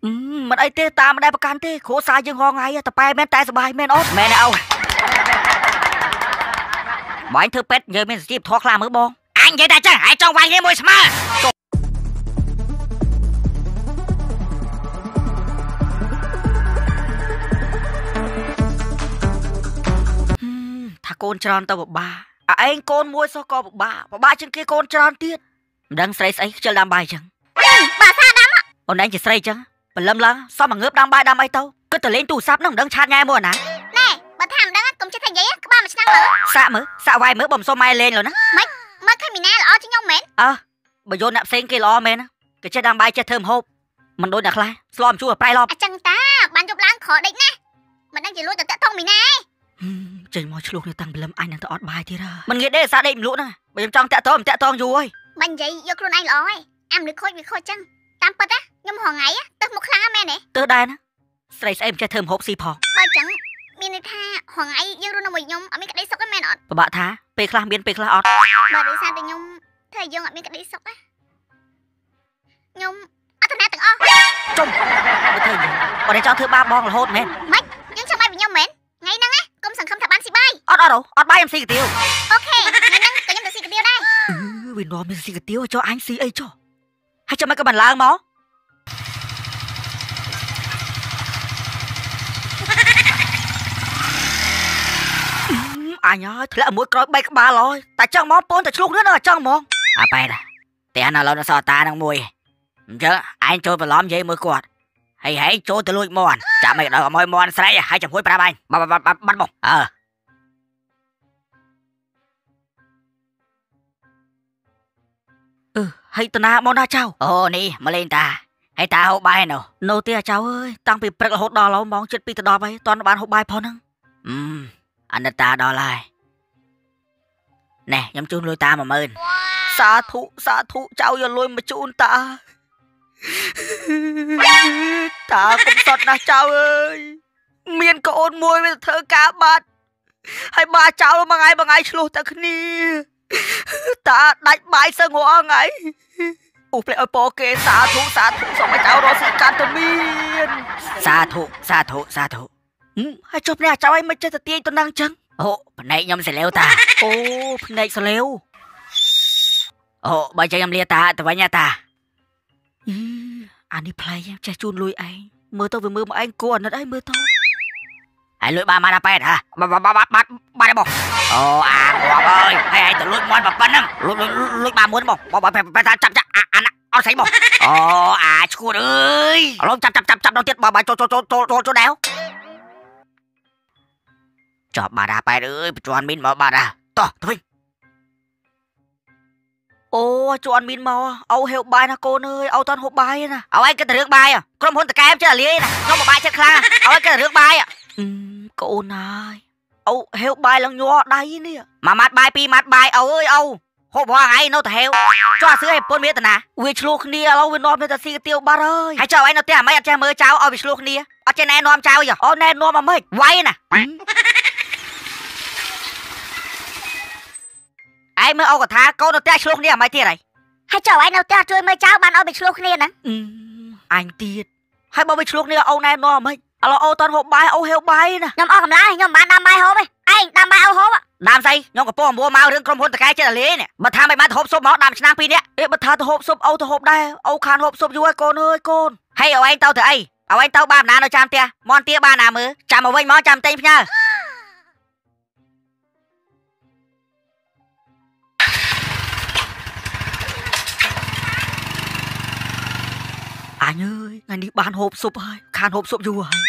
มันไอเต้ตามมาได้ประกันเต้โคซายังงอไงแต่ไปแม่แต่สบายแม่นอดแม่เอาบ่อยเธอเป็ดเยอะแม่จีบทอคลามือบองanh vậy ta chứ hãy cho vay cái môi smart ถ้าโกนจรอนตัวบ้าไอ้โกนมวยซอกบ้าจังกี้โกนจรอนเตี้ยดังใส่จะดำใบจัง bà xa đám ạ ôn anh chỉใส่จังเป็นลำละซ้อมมาเงือบดำใบดำไอ้เต้าก็จะเล่นตู้ซับน้องดังชาติง่ายมั่วนะ nè bà tham đắng cùng cho thằng giấy các ba mà năng mở xạ vài mớ bầm xô mai lên rồi nó mới khai mì na là cho nhau mến bà vô nạp sen cây lo mến cái chơi đam bay chơi thơm hộp mình đôi nặc lai slom chua prai lom chẳng ta bạn chụp láng khỏi định nè mình đang chỉ luôn tận thông mì na chơi mồi chluộc như tăng bị lâm anh đang tự ọt bài thì ra mình nghĩ đây sao đây lũ nè bây giờ trong tẹt tông dù ơi mình vậy vô luôn anh lỏi em được khôi chăng tam bật á nhưng hồi ngày á tớ một khá mẹ nè tớ đây nè say em chơi thơm hộp xì phò bà chẳng miền này tha hồi ngày dương luôn mùi nhung ở bên cạnh đây sọc cái mẹ nọ bà thá pe khla miền pe khla ọt bà đi sang từ nhung thời dương ở bên cạnh đây sọc á nhung ở thằng nào từng o trung thời ở đây cho thứ ba bong là hốt mến mấy nhưng sao bay bị nhau mến ngày năng á công sản không thập bán xì bay ọt bay em xì cái tiêu ok ngày năng tự nhiên tự xì cái tiêu đây vì nó mình xì cái tiêu cho anh xì ấy cho hay cho mấy cái bàn lang mó anh ơi thế là mũi coi bay các ba rồi tại trong món pôn tại lúc nữa là trong món bay nè té nào nó so ta đang mùi chứ anh trôi vào lõm dây mưa quạt hay trôi từ lùi mòn chả mày đợi môi mòn say hay chậm hối ba bay bắt bông hay tao na món na cháu nè mà lên ta hay ta hộp bài nào nô tia cháu ơi tăng bị bật hốt đỏ lâu món chết bị từ đỏ bay toàn bán hộp bài phò nâng anh ta đỏ lại nè nhắm chun lôi ta mà mơn xa thụ cháu giờ lôi mà chun ta ta cũng sọt na cháu ơi miền có ôn môi với thơ cá bát hay ba cháu mà ngay chlu ta khni ta đánh bại sơ ngõ ngay úp lại ở bò kê xa thụ xong mà cháu đó sẽ can tâm miên xa thụ hay chụp nè cháu anh mới chơi thật tiên tôi năng chăng phần này nhom sẽ leo ta phần này sẽ leo bây giờ em lia ta từ với nhà ta anh đi play em chơi chun lui anh mơ tao với mơ mà anh cô ở đấy mơ tao anh lùi ba mana pet hả ba đây bông ngọt ơi hay anh tự lùi món bập bánh lùi ba muốn bông phải chậm anh ăn sấy bông chua ơi lông chậm đầu tiên bà cho đéo cho bà đà pet ơi cho anh min mà bà đà to thôi cho anh min mò heo bài nè cô ơi toàn hộp bài nè anh cái rước bài con muốn tao em chứ là lý nè nó một bài chết khla anh cái rước bài cô này heo bài lần nhỏ đây nè mà mát bài ơi hộp hoa ngay nó heo cho sữa hay pôn miết nè uy chluộc nia lâu uy nom ta xì tiêu ba ơi hãy cho anh nó tiền mấy anh chơi mơ cháu uy chluộc nia ở trên này nom cháu giờ nè nom mà mấy quay nè anh mới cả thá câu nó tiền chluộc nia mấy tiền này hãy cho anh nó tiền chơi mơ cháu bạn uy chluộc nia nè anh tiền hay bao uy chluộc nia nè nom mấy toàn hộp bài heo bài nè nhom cầm lá nhom bán đam bài hộp ấy anh đam bài hộp á đam say nhom có mua mauរឿងក្រុមហ៊ុនតកែចេះតែលេនបើថាមិនបានហូបស៊ុបមកដាំឆ្នាំពីរនេះបើថាទៅហូបស៊ុបទៅហូបដែរខានហូបស៊ុបយូរហើយកូនអើយកូនហើយអញទៅទៅអីអញទៅបានណានៅចាំផ្ទះមន់ទាបានណាមើលចាំមកវិញមកចាំតែងផ្ញើanh ơi ngày đi bán hộp sụp hơi khan hộp sụp dù hơi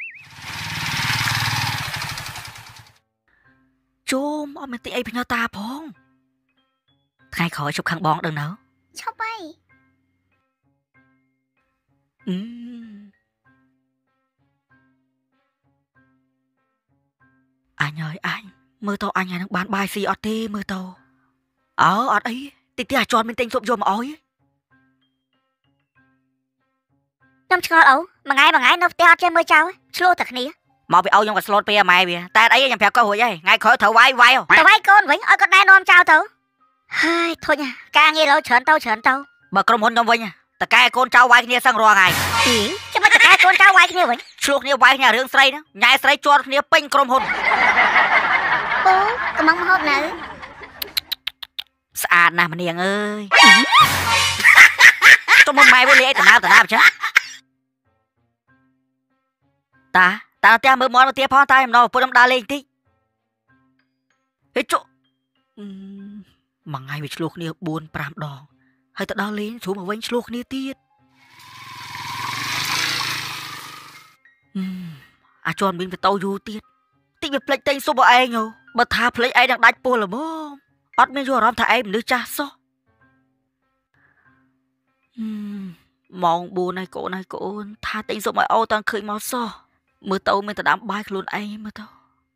chôm mình tị ấy bên ta phong thay khỏi chụp khăn bón đừng nào chọc bay anh ơi anh mơ tao anh đang bán bài xì ọt tê mơ tao ọt ấy tị cho mình tinh sụp vô mà ói nhom cho ấu mà ngay nó teo chơi mơ cháu slow thật nè mà bị âu nhom cái slot pia mày bìa ta ấy nhầm phèo cơ hội vậy ngay khỏi thở vai không thở vai con vĩnh ơi con đai nom cháu thử hai thôi nha ca nghe lâu chởn tao mà con muốn nhom vinh ta ca con cháu vai kia sang rồi ngày chứ mà កូនចៅវាយគ្នាវិញឆ្លោះគ្នាវាយគ្នារឿងស្រីហ្នឹងញ៉ែស្រីជាប់គ្នាពេញក្រុមហ៊ុនអូកំងមហូបនៅស្អាតណាស់ម្នាងអើយទៅមកម៉ែវិញលេអីតាណាអញ្ចឹងតាតែមើលមកទៅទៀតផងតែម្ដងពុទ្ធខ្ញុំដើរលេងតិចហេចុមួយថ្ងៃវាឆ្លោះគ្នា 4-5 ដងហើយទៅដល់លេងស្រួលមកវិញឆ្លោះគ្នាទៀតអាចន់មានទៅយូរទៀតតិចវាភ្លេចតែងសុបឯងបើថាភ្លេចឯងនឹងដាច់ពលល្មមអត់មានយល់អារម្មណ៍ថាឯងមនុស្សចាស់សោះម៉ោង 4 ហើយកូនថាតែងសុបឲ្យអូតាំងឃើញមកសោះមើលទៅមានតែដាំបាយខ្លួនឯងមើលទៅ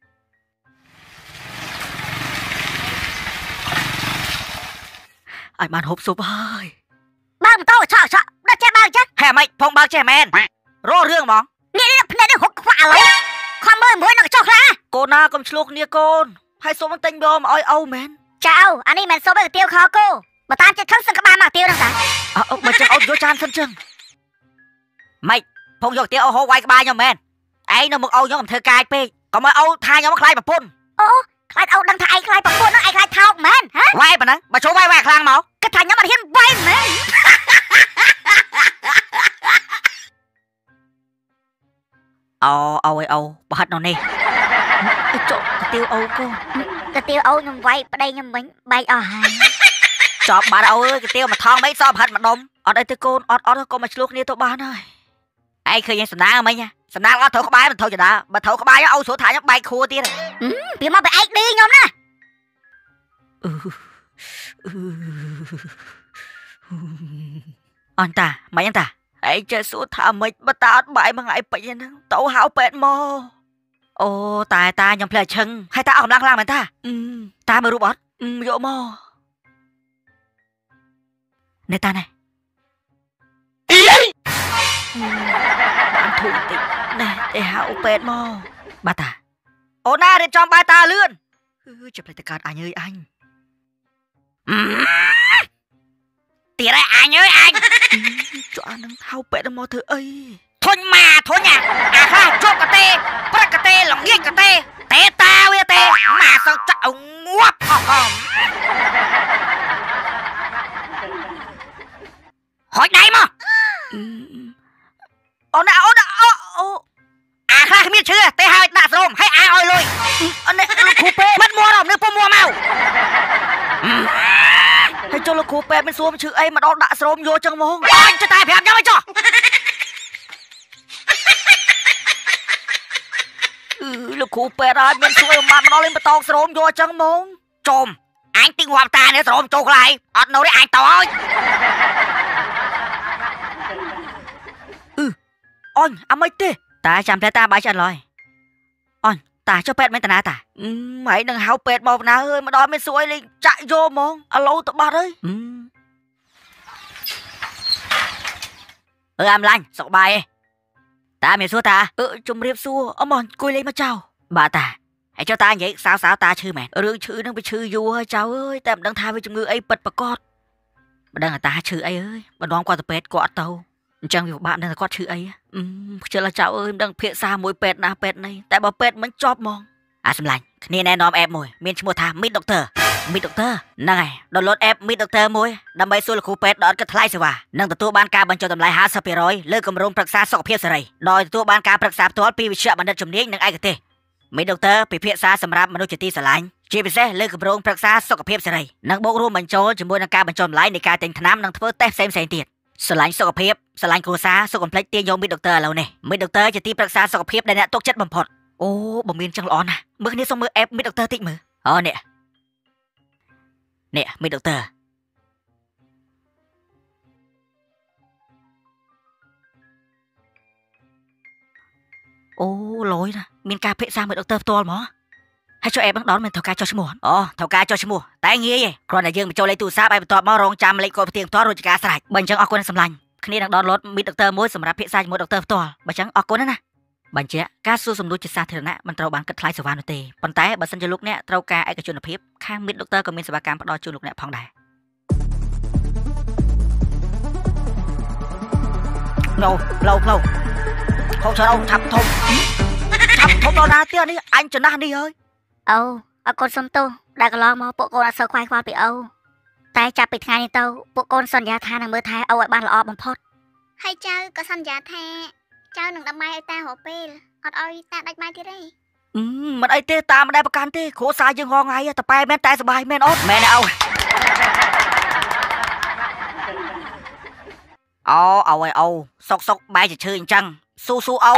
ឲ្យបានហូបស៊ុបហើយបើកម៉ូតូឆក់ដល់ចេះបើកចឹងហេម៉េចផងបើកចេះមែនរករឿងហ្មងនេះភ្នែកនេះហុកខ្វាក់ឡើយខំមើលមួយនឹងចុះខ្លាកូនណាកុំឆ្លោះគ្នាកូនហើយសុំតែងយកមកឲ្យអូមែនចៅអានេះមិនសុំឲ្យទាវខគោបើតាមចិត្តខឹងសឹងក្បាលមកទាវហ្នឹងតាបើចឹងអូយកចានសិនចឹងម៉េចផងយកទាវអូហូបវាយក្បាលខ្ញុំមែនឯងនៅមកអូខ្ញុំមិនធ្វើកាយពេកកុំឲ្យអូថាខ្ញុំខ្លាចប្រពន្ធអូខ្លាចអូដឹងថាឯងខ្លាចប្រពន្ធហ្នឹងឯងខ្លាចថោកមែនហ៎វាយប៉ុណ្ណឹងបើចូលវាយខ្លាំងមកគិតថាខ្ញុំអត់ហ៊ានវាយមែនអូបើហិតនៅនេះចុកទាវអូកូនទាវអូខ្ញុំវាយប្តីខ្ញុំវិញបែកអស់ហើយចប់បាត់អូអើយទាវមកថងមិនសបហិតម្ដុំអត់អីទេកូនអត់កុំមកឆ្លោះគ្នាទៅបានហើយឯងឃើញយ៉ាងសំណាងមិញសំណាងអត់ត្រូវក្បែរមិនត្រូវចដាបើត្រូវក្បែរអូស្រួលថាខ្ញុំបែកខួរទៀតពីមកបែកឌីខ្ញុំណាអញតាមិនអញតាឯងចេះសួរថាមិនបើតាអត់បាយមួយថ្ងៃពេញហ្នឹងទៅហៅពេទ្យមកអូតែតាខ្ញុំផ្លែឈឹងហើយតាអស់កម្លាំងខ្លាំងមែនតាមើលរូបអត់យកមកនេះតាណែបានធូរតិចណែទៅហៅពេទ្យមកបាទតាអូនណារៀបចំបាយតាលឿនជិះផ្លេចទៅកើតអញអើយអញទៀតឯងអញអើយអញចុះអានឹងហៅពេទ្យមកធ្វើអីធុញអាខ្លះជប់កទេព្រឹកកទេល្ងាចកទេតែតាវាទេម៉ាសឹកចាក់ងាប់អស់ហុយដៃមកអូនអាខ្លះគ្មានឈឺទេហើយដាក់ស្រោមឲ្យឲ្យលុយនេះលោកគ្រូពេទ្យមិនមួរនេះពុំមួមកហើយចូលលោកគ្រូពេទ្យមិនសួរឈឺអីមកដល់ដាក់ស្រោមយកចឹងហ្មងអញទៅតែប្រាប់ខ្ញុំអីចុះលោកគ្រូពេទ្យអត់មានជួយមកដល់លេងបតោកស្រោមយកចឹងហ្មងចុំអញទីងាប់តានេះស្រោមចូលកន្លែងអត់នៅនេះអញតឲ្យអញអាមិនទេតាចាំតែតាបាយចាត់ឡើយអញតាចុះពេទ្យមិនតាណាតាម៉ៃនឹងហៅពេទ្យមកណាអើយមកដល់មានសួយលេងចាក់យកហ្មងឥឡូវទៅបាត់ហើយអាមឡាញ់សុខបាយតាមានសួរតាជំរាបសួរអមអង្គុយលេងមកចៅបាទតាហើយចុះតានិយាយសៅតាឈឺមែនរឿងឈឺនឹងវាឈឺយូរហើយចៅអើយតែមិនដឹងថាវាជំងឺអីពិតប្រាកដមិនដឹងតាឈឺអីអើយម្ដងគាត់ទៅពេទ្យគាត់ទៅអញ្ចឹងវាពិបាកដឹងថាគាត់ឈឺអីខ្ជិលចៅអើយមិនដឹងភាសាមួយពេទ្យណាពេទ្យណីតែបើពេទ្យមិនចប់ហ្មងអាសម្លាញ់គ្នាណែនាំអេបមួយមានឈ្មោះថា Meet Doctor ហ្នឹងហើយដោនឡូតអេប Meet Doctor មួយដើម្បីសួរលោកគ្រូពេទ្យដល់គិតថ្លៃសេវានិងទទួលបានការបញ្ចុះតម្លៃ 50% លើគម្រោងប្រឹក្សាសុខភាពសេរីដោយទទួលបានការប្រឹក្សាផ្ទាល់ពីវិជ្ជាបណ្ឌិតជំនាញនិងឯកទេស Meet Doctor ពិភាក្សាសម្រាប់មនុស្សជាទីស្រឡាញ់ជាពិសេសលើគម្រោងប្រឹក្សាសុខភាពសេរីនិងបូករួមបញ្ចូលជាមួយនឹងការបញ្ចុះតម្លៃនៃការទិញថ្នាំនិងធ្វើតេស្តផ្សេងៗទៀតស្រឡាញ់សុខភាពស្រឡាញ់គ្រួសារសុខកំភ្លេចទាញយក Meet Doctor ឥឡូវនេះ Meet Doctor ជាទីប្រឹក្សាសុខភាពដែលអ្នកទុកចិត្តបំផុតអូបើមានចឹងល្អណាស់មើលគ្នាសុំមើល app Meet Doctor តិចមើលនេះ Meet Doctor អូលយណាមានការពិភាក្សាមួយ Doctor ផ្ទាល់ហ្មងហើយចុះ app ហ្នឹងដល់មិនត្រូវការចុះឈ្មោះត្រូវការចុះឈ្មោះតែងាយឯងគ្រាន់តែយើងបញ្ចូលលេខទូរស័ព្ទឲ្យបន្ទាប់មករងចាំលេខកូដផ្ទៀងផ្ទាល់រួចជាការស្រេចបើអញ្ចឹងអរគុណសម្លាញ់គ្នានឹង download Meet Doctor មួយសម្រាប់ពិភាក្សាជាមួយ Doctor ផ្ទាល់បើអញ្ចឹងអរគុណណាបញ្ជាក់ការសួរសំណួរជាសាធារណៈមិនត្រូវបានគិតថ្លៃសេវានោះទេប៉ុន្តែបើសិនជាលោកអ្នកត្រូវការឯកជនភាពខាង Meet Doctor ក៏មានសេវាកម្មផ្ដល់ជូនលោកអ្នកផងដែរផ្លូវ không chờ đâu thăm thùng đâu na tia đi anh chờ na đi ơi អូអរគុណសុំទោសដែលកន្លងមកពួកកូនអត់សូវខ្វាយខ្វល់ពីអូតែចាប់ពីថ្ងៃនេះទៅពួកកូនសន្យាថានឹងមើលថែអូឲ្យបានល្អបំផុតហើយចៅក៏សន្យាថាចៅនឹងដាំបាយឲ្យតារាល់ពេលអត់ឲ្យតាដាច់បាយទៀតទេមិនអីទេតាមិនដែលប្រកាន់ទេគ្រួសារយើងហងថ្ងៃតែប៉ែមែនតែសบายមែនអត់មែនអូឲ្យអូសុកបាយជឿអញ្ចឹងស៊ូអូ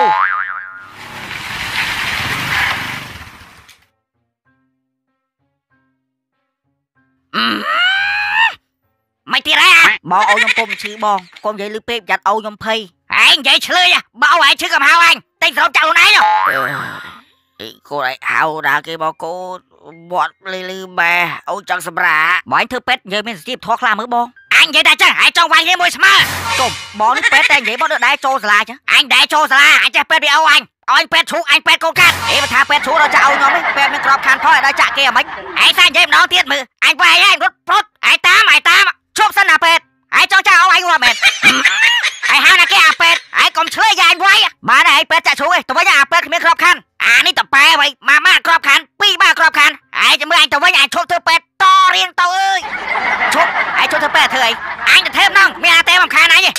មិនទៀតហ៎បងអូខ្ញុំពុំឈឺបងកុំនិយាយលឺពេកប្រយ័ត្នអូខ្ញុំភ័យឯងនិយាយឆ្លើយបើអូឯងឈឺកំហៅអញតែងស្រោបចាក់ខ្លួនឯងcô lại hào đã cái bao cô bọt lư bà ông chẳng sầm rà bọn anh thưa pet giờ mình tiếp thoát làm mới bon anh vậy ta chứ hãy trong vay môi smart cùng bọn pet anh vậy bọn được đá cho là chứ anh đá cho là anh chắc pet bị âu anh pet xuống anh pet cô cát để mà tha pet xuống rồi chào nhóm ấy pet mình crop can thôi đã chạ kia mấy anh sang vậy nó tiết mừ anh quay anh rút rút anh tám chốt sân là pet anh cho chào anh qua mệt anh hai là cái pet anh còn chơi dài anh quay mà này pet chạy xuống tôi với nhà pet mình crop can នេះតប៉ែវិញម៉ាគ្រាប់ខាន2ម៉ាគ្រាប់ខានឯងទៅមើលអញទៅវិញអញឈប់ធ្វើពេទ្យតរៀងទៅអើយឈប់ឯងឈប់ធ្វើពេទ្យធ្វើអីអញទៅធេបហ្នឹងមានអាទេបំខានអញទេ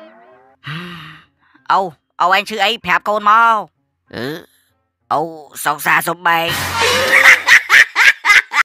អូអញឈឺអីប្រាប់កូនមកអូសង្សារសុំបែក